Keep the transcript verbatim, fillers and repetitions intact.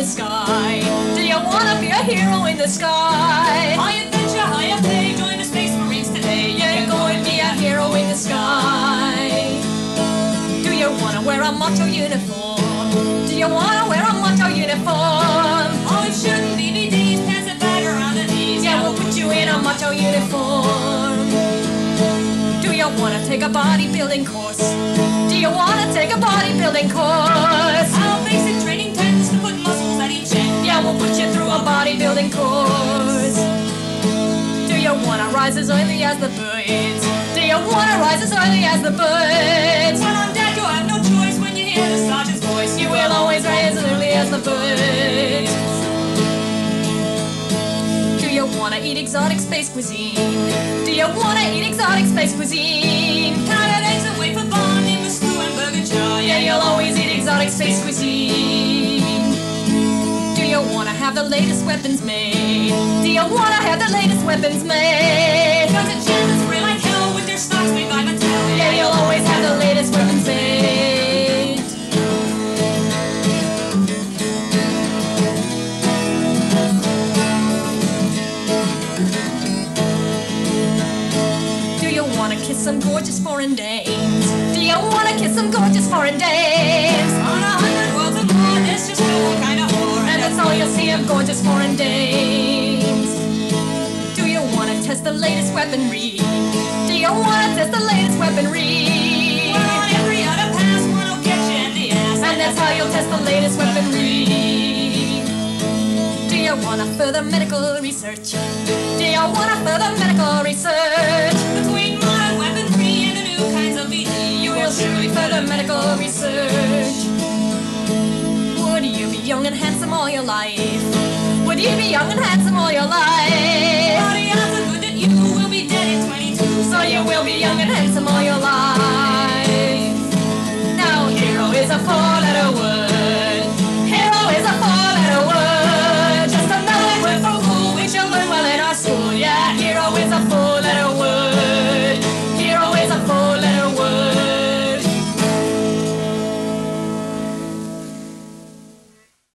the sky? Do you wanna be a hero in the sky? High adventure, higher pay, join the Space Marines today. You You're can go going and to be a hero in the sky. Do you wanna wear a macho uniform? Do you wanna wear a macho uniform? Oh, it shouldn't be D V Ds, pass it back around the knees. Yeah, we'll put you in a macho uniform. Do you wanna take a bodybuilding course? Do you wanna take a bodybuilding course? Our basic training tends to put muscles at each end. Yeah, we'll put you through a bodybuilding course. Do you wanna rise as early as the birds? Do you wanna rise as early as the birds? Well, on deck, you'll have no choice when you hear the sergeant's voice. You will always rise as early as the birds. Do you wanna eat exotic space cuisine? Do you wanna eat exotic space cuisine? Counted eggs and wait for bond in the stew and burger jar. Yeah, you'll always eat exotic space cuisine. Do you wanna have the latest weapons made? Do you wanna have the latest weapons made? There's a chance it's real like hell with their stocks made by Mattel. Yeah, you'll always have the latest weapons made. Do you wanna kiss some gorgeous foreign dames? Do you wanna kiss some gorgeous foreign dames? On a hundred worlds of more, there's just no one kind of whore. And that's all you'll see of gorgeous foreign dames. Do you wanna test the latest weaponry? Do you wanna test the latest weaponry? Well, on every other pass, one will get you in the ass. And that's how you'll test the latest weaponry. Do you wanna further medical research? Do you wanna further medical research? Between modern weaponry and the new kinds of V D, You will surely further medical research. Would you be young and handsome all your life? Would you be young and handsome all your life? All the odds are good that you will be dead in twenty-two. So you will be young and handsome all your life. Now hero is a four-letter word.